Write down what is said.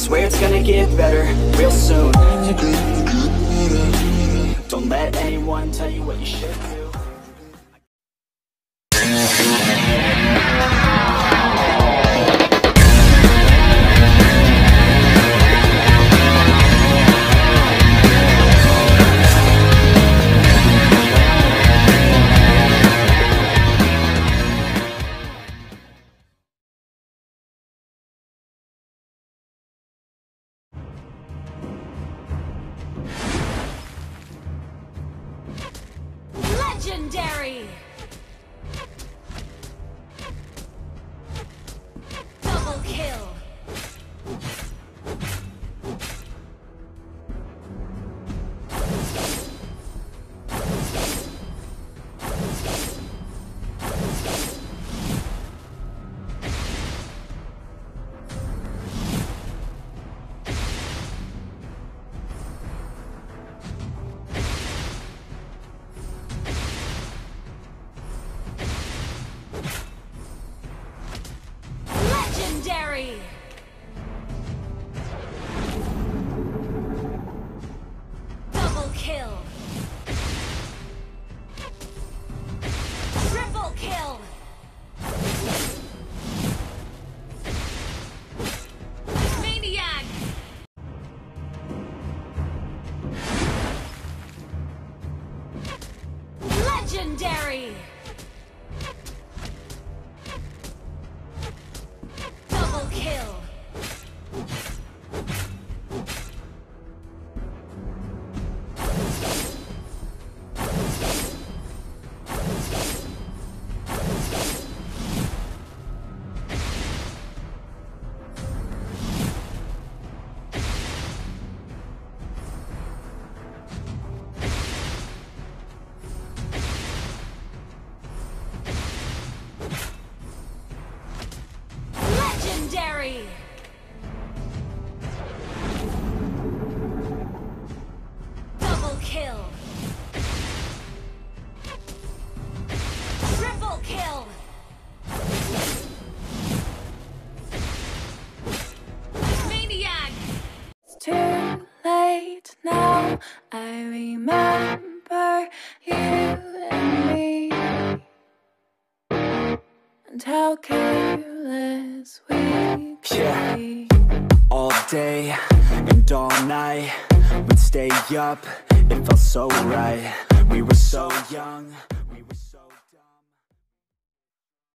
swear it's gonna get better real soon. Don't let anyone tell you what you should do. Legendary! Double kill! Legendary! Double kill! Triple kill! Maniac! Legendary! Double kill! Legendary! Double kill! Triple kill! Maniac! It's too late now. I remember you and me, and how careless we could be. All day and all night, we'd stay up, it felt so right. We were so young.